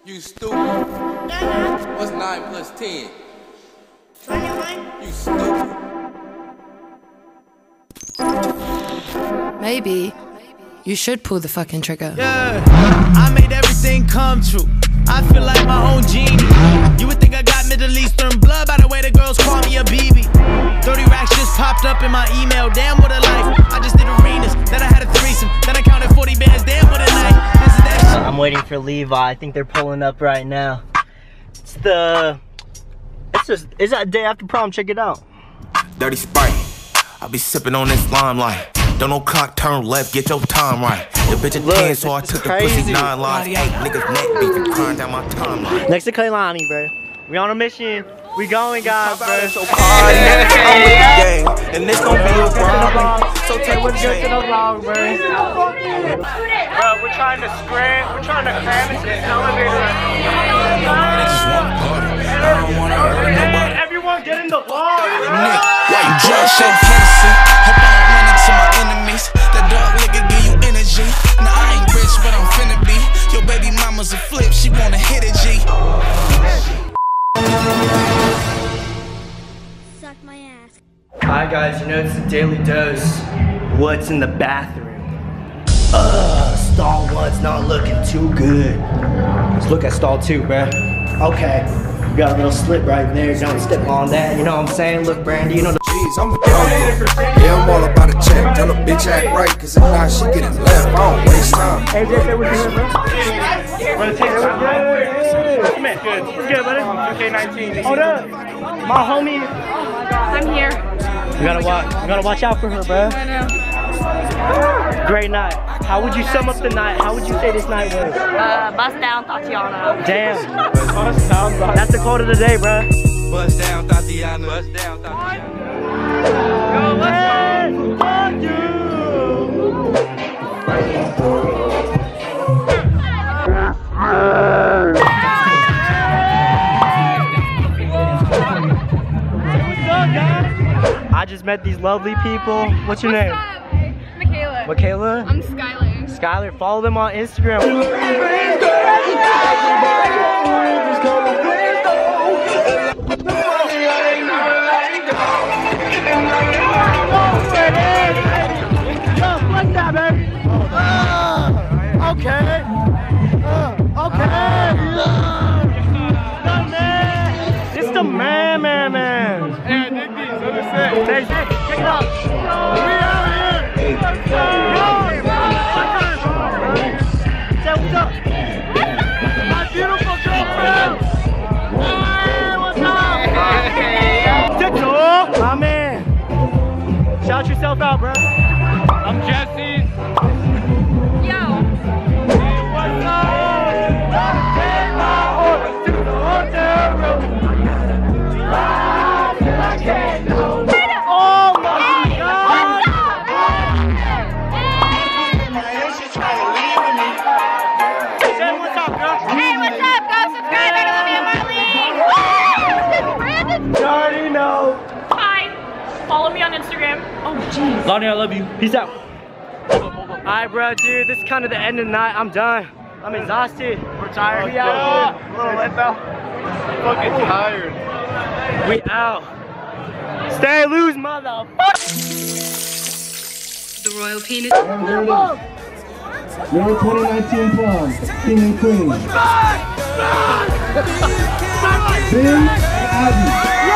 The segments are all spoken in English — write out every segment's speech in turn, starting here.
You stupid. What's 9 plus 10? 21. You stupid. Maybe you should pull the fucking trigger. Yeah, I made everything come true. I feel like my own genie. You would think I got Middle Eastern blood by the way the girls call me a BB. 30 racks just popped up in my email. Damn, what a life. I just did arenas. Then I had a threesome. Then I counted 40 bands. Damn, what a night. This is that shit. I'm waiting for Levi. I think they're pulling up right now. It's that day after prom. Check it out. Dirty Sprite. I'll be sipping on this limelight. Don't no clock turn left, get your time right. The bitch at 10, so I took the pussy 9 lives. 8 niggas neck beefing, crying down my timeline. Next to Kailani, bro. We on a mission. We going, guys, bro. So hard, I'm with the gang, and this gon' be a problem. So take what's good to the vlog, bro. Bro, we're trying to sprint. We're trying to cram into this elevator. They just wanna party. I don't wanna hurt nobody. Everyone get in the vlog. Nick, why you drunk, shake Hennessy? Hope I don't run into my enemies. That dog nigga give you energy. Now I ain't rich, but I'm finna be. Your baby mama's a flip, she wanna hit a G. Suck my ass. Hi guys, you know it's the Daily Dose. What's in the bathroom? Stall 1's not looking too good. Let's look at stall 2, bruh. Okay, you got a little slip right there. Don't step on that. You know what I'm saying? Look, Brandy, you know the. Jeez, I'm a dog. Yeah, I'm all about a check. Tell a bitch act right, cause if not, she getting left. I don't waste time. Hey, JJ, what you doing, bro? Wanna take it? Come here. Good. What's good, buddy? 2K19. Hold up. My homie. I'm here. You gotta watch out for her, bro. I know. Great night. How would you sum up the night? How would you say this night was? Bust down, Tatiana. Damn. That's the quote of the day, bro. Bust down, Tatiana. Bust down, Tatiana. I just met these lovely people. What's your name? Michaela. Michaela? I'm Skylar. Skylar, follow them on Instagram. Okay. It's the man. Hey, Nick D, so to say. Hey, check it out. We out here. Say what's up. My beautiful girlfriend. Hey, what's up? TikTok, my man. Shout yourself out, bro. I'm Jesse. Yo. Hey, what's up? Gotta take my horse to the hotel room. Ride till I can't no more. Oh my God! Say what's up, girl. Hey, what's up? Go subscribe and let me in my league. Brandon. You already know. Hi. Follow me on Instagram. Oh, jeez. Lonnie, I love you. Peace out. Alright, bro, dude, this is kind of the end of the night. I'm done. I'm exhausted. We're tired. We out. Fucking tired. We out. Stay loose, motherfucker. The royal penis. Your 2019 prom, King and Queen. Ben and Abby.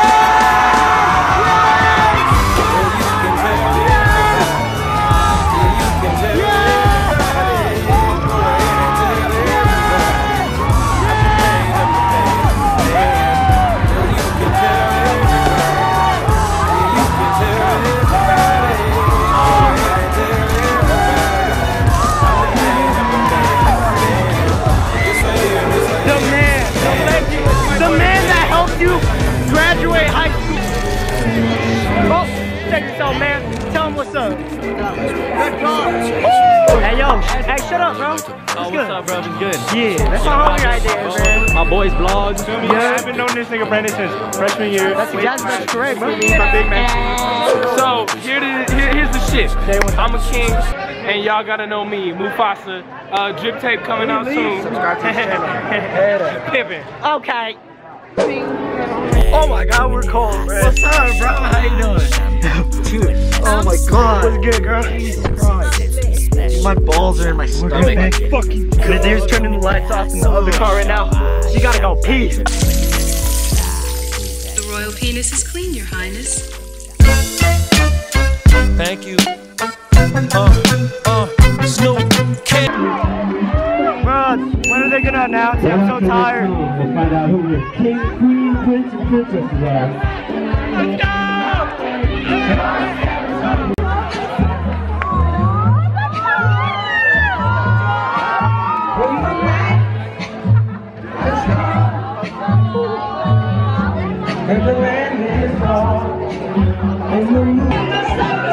The man that helped you graduate high school. Oh, check yourself, man. Tell him what's up. Good job. Hey, yo. Hey, shut up, bro. Oh, what's up, bro? It's good. Yeah, that's my homie right there, man. My boys vlogs. Yeah. I've been knowing this nigga Brandon since freshman year. That's correct, bro. So, here's the shit. I'm a king. And y'all gotta know me, Mufasa. Drip tape coming out soon. Subscribe to the channel. Pippin. Okay. Oh my God, we're cold, bro. What's up, bro? How you doing? Dude, oh my God. What's good, girl? Jesus Christ. My balls are in my stomach. Fucking good. They're turning the lights off in the other car right now. You gotta go pee. The royal penis is clean, Your Highness. Thank you. Snoop. Bro, when are they gonna announce it? I'm so tired. Let's find out who the king, queen, prince, and princesses are. Let's go! And the land is far, and the moon is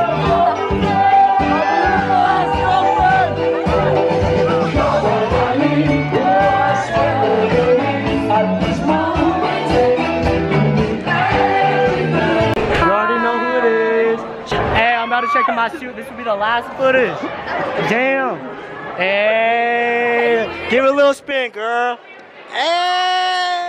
checking my suit. This will be the last footage. Damn. Hey, give it a little spin, girl. Hey.